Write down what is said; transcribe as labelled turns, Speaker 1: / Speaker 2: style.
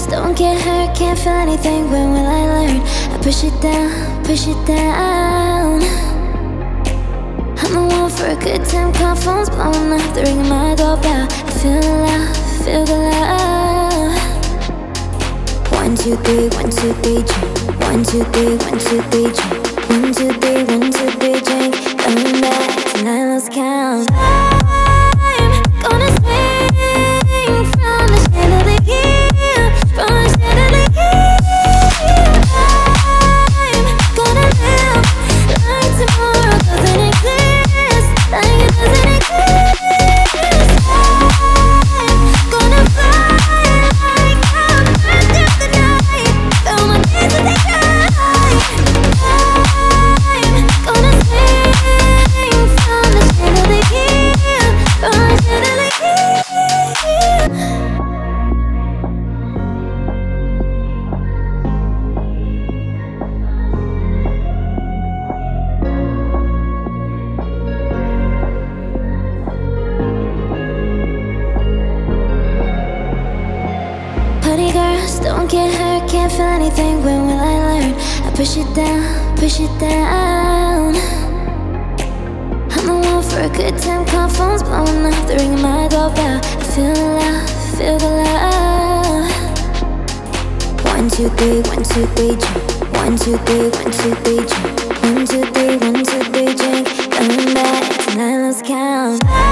Speaker 1: don't get hurt, can't feel anything. When will I learn? I push it down, push it down. I'm the one for a good time, call phones blowing up, the ring of my doorbell. I feel the love, feel the love. 1, 2, 3, 1, 2, 3, drink. 1, 2, 3, 1, 2, 3, drink. 1, 2, 3, 1, 2, 3, drink. Coming back tonight, let's count. I'm gonna swing from the chandelier, from the chandelier. I'm gonna live like tomorrow doesn't exist, like it doesn't exist. I'm gonna fly like I'm first of the night, feel my knees as they die. I'm gonna swing from the chandelier, from the chandelier. Party girls, don't get hurt, can't feel anything. When will I learn? I push it down, push it down. I'm the one for a good time, call phones blowing up, the ring of my doorbell. I feel the love, feel the love. 1, 2, 3, 1, 2, 3, drink. 1, 2, 3, 1, 2, 3, drink. 1, 2, 3, 1, 2, 3, drink. Coming back tonight, let's count.